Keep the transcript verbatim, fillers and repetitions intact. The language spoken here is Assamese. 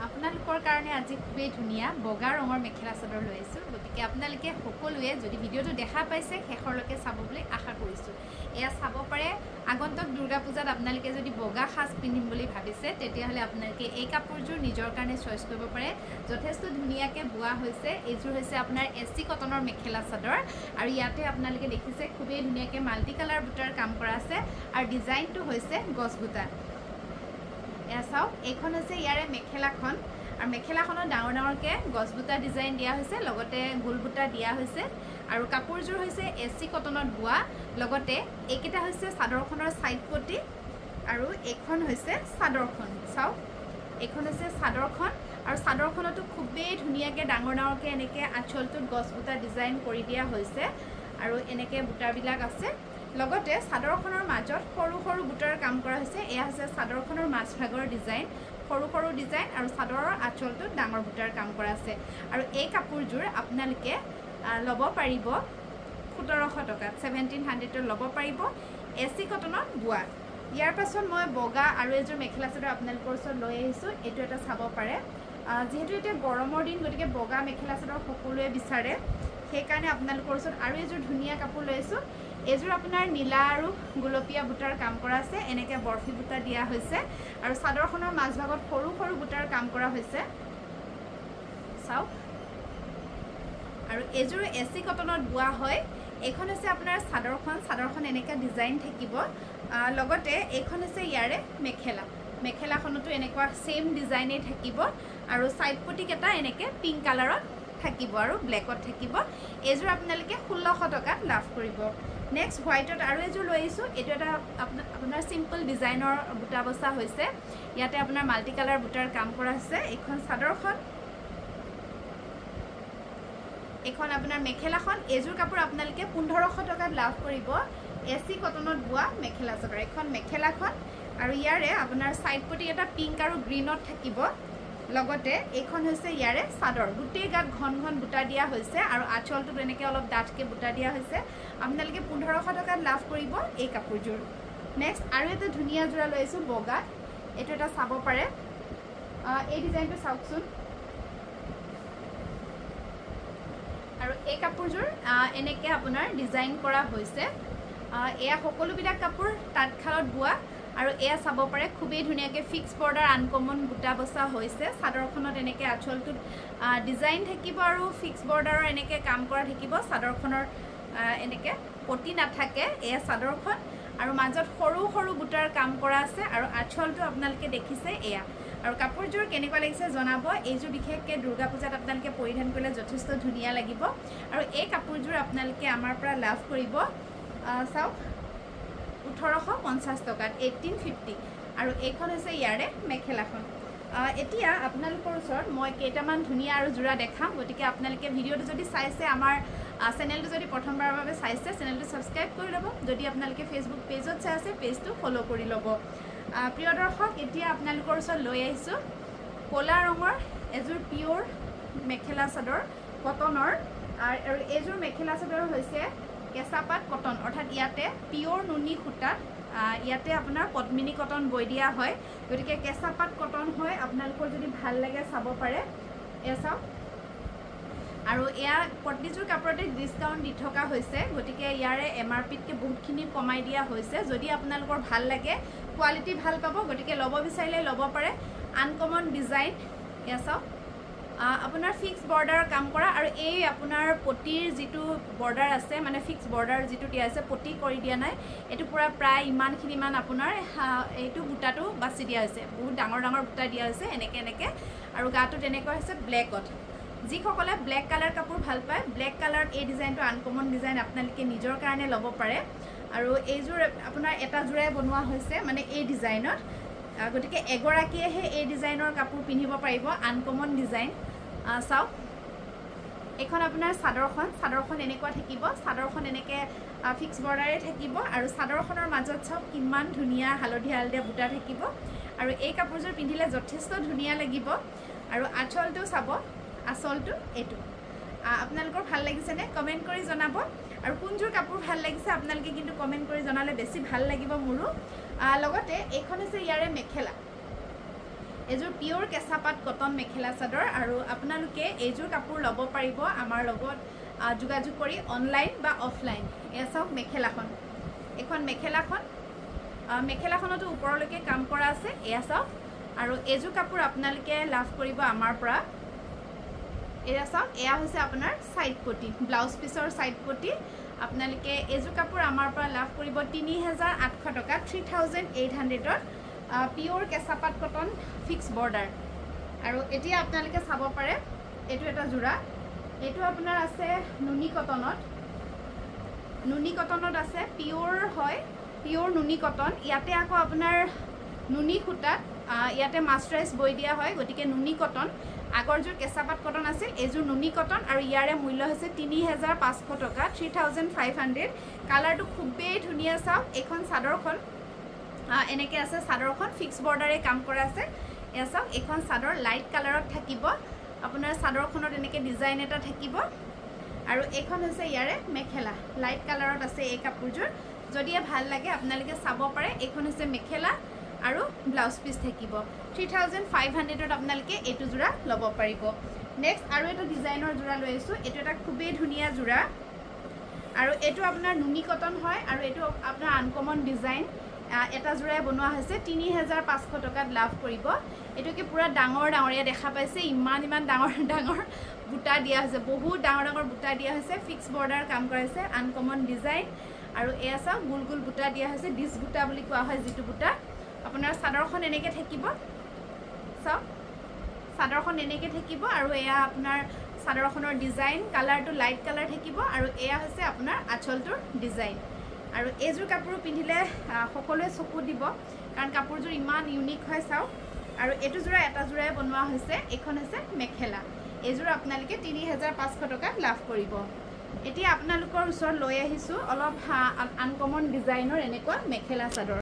আপোনালোকৰ কাৰণে আজি খুবেই ধুনীয়া বগা ৰঙৰ মেখেলা চাদৰ লৈ আহিছোঁ গতিকে আপোনালোকে সকলোৱে যদি ভিডিঅ'টো দেখা পাইছে শেষৰলৈকে চাব বুলি আশা কৰিছোঁ এয়া চাব পাৰে আগন্তুক দুৰ্গা পূজাত আপোনালোকে যদি বগা সাজ পিন্ধিম বুলি ভাবিছে তেতিয়াহ'লে আপোনালোকে এই কাপোৰযোৰ নিজৰ কাৰণে চইচ কৰিব পাৰে যথেষ্ট ধুনীয়াকৈ বোৱা হৈছে এইযোৰ হৈছে আপোনাৰ এচি কটনৰ মেখেলা চাদৰ আৰু ইয়াতে আপোনালোকে দেখিছে খুবেই ধুনীয়াকৈ মাল্টি কালাৰ বুটাৰ কাম কৰা আছে আৰু ডিজাইনটো হৈছে গছ বুটা এয়া চাওক এইখন হৈছে ইয়াৰে মেখেলাখন আৰু মেখেলাখনৰ ডাঙৰ ডাঙৰকৈ গছ বুটা ডিজাইন দিয়া হৈছে লগতে গোল বুটা দিয়া হৈছে আৰু কাপোৰযোৰ হৈছে এচি কটনত বোৱা লগতে এইকেইটা হৈছে চাদৰখনৰ ছাইড পটি আৰু এইখন হৈছে চাদৰখন চাওক এইখন হৈছে চাদৰখন আৰু চাদৰখনতো খুবেই ধুনীয়াকৈ ডাঙৰ ডাঙৰকৈ এনেকৈ আঁচলটোত গছ বুটা ডিজাইন কৰি দিয়া হৈছে আৰু এনেকৈ বুটাবিলাক আছে লগতে চাদৰখনৰ মাজত সৰু সৰু বুটাৰ কাম কৰা হৈছে এয়া হৈছে চাদৰখনৰ মাজভাগৰ ডিজাইন সৰু সৰু ডিজাইন আৰু চাদৰৰ আঁচলটোত ডাঙৰ বুটাৰ কাম কৰা আছে আৰু এই কাপোৰযোৰ আপোনালোকে ল'ব পাৰিব সোতৰশ টকাত ছেভেণ্টিন হাণ্ড্ৰেডত ল'ব পাৰিব এচি কটনত বোৱা ইয়াৰ পাছত মই বগা আৰু এযোৰ মেখেলা চাদৰ আপোনালোকৰ ওচৰত লৈ আহিছোঁ এইটো এটা চাব পাৰে যিহেতু এতিয়া গৰমৰ দিন গতিকে বগা মেখেলা চাদৰ সকলোৱে বিচাৰে সেইকাৰণে আপোনালোকৰ ওচৰত আৰু এযোৰ ধুনীয়া কাপোৰ লৈ আহিছোঁ এইযোৰ আপোনাৰ নীলা আৰু গোলপীয়া বুটাৰ কাম কৰা আছে এনেকৈ বৰফি বুটা দিয়া হৈছে আৰু চাদৰখনৰ মাজভাগত সৰু সৰু বুটাৰ কাম কৰা হৈছে চাওক আৰু এইযোৰ এচি কটনত বোৱা হয় এইখন হৈছে আপোনাৰ চাদৰখন চাদৰখন এনেকৈ ডিজাইন থাকিব লগতে এইখন হৈছে ইয়াৰে মেখেলা মেখেলাখনতো এনেকুৱা ছেইম ডিজাইনেই থাকিব আৰু ছাইড পটিকেইটা এনেকৈ পিংক কালাৰত থাকিব আৰু ব্লেকত থাকিব এইযোৰ আপোনালোকে ষোল্লশ টকাত লাভ কৰিব নেক্সট হোৱাইটত আৰু এযোৰ লৈ আহিছোঁ এইটো এটা আপোনাৰ চিম্পল ডিজাইনৰ বুটা বচা হৈছে ইয়াতে আপোনাৰ মাল্টি কালাৰ বুটাৰ কাম কৰা হৈছে এইখন চাদৰখন এইখন আপোনাৰ মেখেলাখন এইযোৰ কাপোৰ আপোনালোকে পোন্ধৰশ টকাত লাভ কৰিব এচি কটনত বোৱা মেখেলা চাদৰ এইখন মেখেলাখন আৰু ইয়াৰে আপোনাৰ ছাইড পটি এটা পিংক আৰু গ্ৰীণত থাকিব লগতে এইখন হৈছে ইয়াৰে চাদৰ গোটেই গাত ঘন ঘন বুটা দিয়া হৈছে আৰু আঁচলটোত এনেকৈ অলপ ডাঠকৈ বুটা দিয়া হৈছে আপোনালোকে পোন্ধৰশ টকাত লাভ কৰিব এই কাপোৰযোৰ নেক্সট আৰু এটা ধুনীয়া যোৰা লৈ আহিছোঁ বগা এইটো এটা চাব পাৰে এই ডিজাইনটো চাওকচোন আৰু এই কাপোৰযোৰ এনেকৈ আপোনাৰ ডিজাইন কৰা হৈছে এয়া সকলোবিলাক কাপোৰ তাঁতশালত বোৱা আৰু এয়া চাব পাৰে খুবেই ধুনীয়াকৈ ফিক্স বৰ্ডাৰ আনকমন বুটা বচা হৈছে চাদৰখনত এনেকৈ আঁচলটোত ডিজাইন থাকিব আৰু ফিক্স বৰ্ডাৰৰ এনেকৈ কাম কৰা থাকিব চাদৰখনৰ এনেকৈ পটি নাথাকে এয়া চাদৰখন আৰু মাজত সৰু সৰু বুটাৰ কাম কৰা আছে আৰু আঁচলটো আপোনালোকে দেখিছে এয়া আৰু কাপোৰযোৰ কেনেকুৱা লাগিছে জনাব এইযোৰ বিশেষকৈ দুৰ্গা পূজাত আপোনালোকে পৰিধান কৰিলে যথেষ্ট ধুনীয়া লাগিব আৰু এই কাপোৰযোৰ আপোনালোকে আমাৰ পৰা লাভ কৰিব চাওক ওঠৰশ পঞ্চাছ টকাত এইটিন ফিফটি আৰু এইখন হৈছে ইয়াৰে মেখেলাখন এতিয়া আপোনালোকৰ ওচৰত মই কেইটামান ধুনীয়া আৰু যোৰা দেখাম গতিকে আপোনালোকে ভিডিঅ'টো যদি চাইছে আমাৰ চেনেলটো যদি প্ৰথমবাৰৰ বাবে চাইছে চেনেলটো ছাবস্ক্ৰাইব কৰি ল'ব যদি আপোনালোকে ফেচবুক পেজত চাই আছে পেজটো ফ'ল' কৰি ল'ব প্ৰিয় দৰ্শক এতিয়া আপোনালোকৰ ওচৰত লৈ আহিছোঁ ক'লা ৰঙৰ এযোৰ পিয়'ৰ মেখেলা চাদৰ কটনৰ আৰু এইযোৰ মেখেলা চাদৰ হৈছে কেঁচাপাত কটন অৰ্থাৎ ইয়াতে পিয়'ৰ নুনি সূতাত ইয়াতে আপোনাৰ পদ্মিনী কটন বৈ দিয়া হয় গতিকে কেঁচাপাত কটন হয় আপোনালোকৰ যদি ভাল লাগে চাব পাৰে এয়া চাওক আৰু এয়া প্ৰতিযোৰ কাপোৰতে ডিছকাউণ্ট দি থকা হৈছে গতিকে ইয়াৰে এম আৰ পিতকৈ বহুতখিনি কমাই দিয়া হৈছে যদি আপোনালোকৰ ভাল লাগে কোৱালিটি ভাল পাব গতিকে ল'ব বিচাৰিলে ল'ব পাৰে আনকমন ডিজাইন এয়া চাওক আপোনাৰ ফিক্স বৰ্ডাৰ কাম কৰা আৰু এই আপোনাৰ পটিৰ যিটো বৰ্ডাৰ আছে মানে ফিক্স বৰ্ডাৰ যিটো দিয়া আছে পটি কৰি দিয়া নাই এইটো পূৰা প্ৰায় ইমানখিনিমান আপোনাৰ এইটো বুটাটো বাছি দিয়া হৈছে বহুত ডাঙৰ ডাঙৰ বুটা দিয়া হৈছে এনেকৈ এনেকৈ আৰু গাটো তেনেকুৱা হৈছে ব্লেকত যিসকলে ব্লেক কালাৰ কাপোৰ ভাল পায় ব্লেক কালাৰত এই ডিজাইনটো আনকমন ডিজাইন আপোনালোকে নিজৰ কাৰণে ল'ব পাৰে আৰু এইযোৰ আপোনাৰ এটা যোৰাই বনোৱা হৈছে মানে এই ডিজাইনত গতিকে এগৰাকীয়েহে এই ডিজাইনৰ কাপোৰ পিন্ধিব পাৰিব আনকমন ডিজাইন চাওক এইখন আপোনাৰ চাদৰখন চাদৰখন এনেকুৱা থাকিব চাদৰখন এনেকৈ ফিক্স বৰ্ডাৰে থাকিব আৰু চাদৰখনৰ মাজত চাওক কিমান ধুনীয়া হালধীয়া হালধীয়া বুটা থাকিব আৰু এই কাপোৰযোৰ পিন্ধিলে যথেষ্ট ধুনীয়া লাগিব আৰু আঁচলটো চাব আঁচলটো এইটো আপোনালোকৰ ভাল লাগিছেনে কমেণ্ট কৰি জনাব আৰু কোনযোৰ কাপোৰ ভাল লাগিছে আপোনালোকে কিন্তু কমেণ্ট কৰি জনালে বেছি ভাল লাগিব মোৰো লগতে এইখন হৈছে ইয়াৰে মেখেলা এযোৰ পিওৰ কেঁচাপাত কটন মেখেলা চাদৰ আৰু আপোনালোকে এইযোৰ কাপোৰ ল'ব পাৰিব আমাৰ লগত যোগাযোগ কৰি অনলাইন বা অফলাইন। এয়া চাওক মেখেলাখন, এখন মেখেলাখন মেখেলাখনতো ওপৰলৈকে কাম কৰা আছে। এয়া চাওক আৰু এইযোৰ কাপোৰ আপোনালোকে লাভ কৰিব আমাৰ পৰা। এয়া চাওক, এয়া হৈছে আপোনাৰ সাইড পটি, ব্লাউজ পিছৰ সাইড পটি। আপোনালোকে এইযোৰ কাপোৰ আমাৰ পৰা লাভ কৰিব তিনি হাজাৰ আঠশ টকা, থ্ৰী থাউজেণ্ড এইট হাণ্ড্ৰেডত পিওৰ কেঁচাপাত কটন ফিক্স বৰ্ডাৰ। আৰু এতিয়া আপোনালোকে চাব পাৰে এইটো এটা যোৰা, এইটো আপোনাৰ আছে নুনি কটনত, নুনি কটনত আছে, পিওৰ হয়, পিওৰ নুনি কটন। ইয়াতে আকৌ আপোনাৰ নুনি সূতাত ইয়াতে মাষ্টৰাইজ বৈ দিয়া হয়, গতিকে নুনি কটন। আগৰযোৰ কেঁচাপাত কটন আছিল, এইযোৰ নুনি কটন আৰু ইয়াৰে মূল্য হৈছে তিনি হাজাৰ পাঁচশ টকা, থ্ৰী থাউজেণ্ড ফাইভ হাণ্ড্ৰেড। কালাৰটো খুবেই ধুনীয়া। চাওক এইখন চাদৰখন এনেকৈ আছে, চাদৰখন ফিক্স বৰ্ডাৰে কাম কৰা আছে। এয়া চাওক এইখন চাদৰ লাইট কালাৰত থাকিব, আপোনাৰ চাদৰখনত এনেকৈ ডিজাইন এটা থাকিব। আৰু এইখন হৈছে ইয়াৰে মেখেলা, লাইট কালাৰত আছে এই কাপোৰযোৰ। যদিহে ভাল লাগে আপোনালোকে চাব পাৰে। এইখন হৈছে মেখেলা আৰু ব্লাউজ পিচ থাকিব। থ্ৰী থাউজেণ্ড ফাইভ হাণ্ড্ৰেডত আপোনালোকে এইটো যোৰা ল'ব পাৰিব। নেক্সট আৰু এটা ডিজাইনৰ যোৰা লৈ আহিছোঁ। এইটো এটা খুবেই ধুনীয়া যোৰা আৰু এইটো আপোনাৰ নুনি কটন হয় আৰু এইটো আপোনাৰ আনকমন ডিজাইন এটা যোৰাই বনোৱা হৈছে। তিনি হাজাৰ পাঁচশ টকাত লাভ কৰিব। এইটোকে পূৰা ডাঙৰ ডাঙৰীয়া দেখা পাইছে, ইমান ইমান ডাঙৰ ডাঙৰ বুটা দিয়া হৈছে, বহুত ডাঙৰ ডাঙৰ বুটা দিয়া হৈছে, ফিক্স বৰ্ডাৰ কাম কৰাইছে, আনকমন ডিজাইন। আৰু এয়া চাওক গোল গোল বুটা দিয়া হৈছে, ডিছ বুটা বুলি কোৱা হয় যিটো বুটা। আপোনাৰ চাদৰখন এনেকৈ থাকিব, চাওক চাদৰখন এনেকৈ থাকিব আৰু এয়া আপোনাৰ চাদৰখনৰ ডিজাইন, কালাৰটো লাইট কালাৰ থাকিব আৰু এয়া হৈছে আপোনাৰ আঁচলটোৰ ডিজাইন। আৰু এইযোৰ কাপোৰ পিন্ধিলে সকলোৱে চকু দিব, কাৰণ কাপোৰযোৰ ইমান ইউনিক হয়। চাওক আৰু এইটো যোৰা এটা যোৰাই বনোৱা হৈছে। এইখন হৈছে মেখেলা, এইযোৰ আপোনালোকে তিনি হাজাৰ পাঁচশ টকাত লাভ কৰিব। এতিয়া আপোনালোকৰ ওচৰত লৈ আহিছোঁ অলপ আনকমন ডিজাইনৰ এনেকুৱা মেখেলা চাদৰ।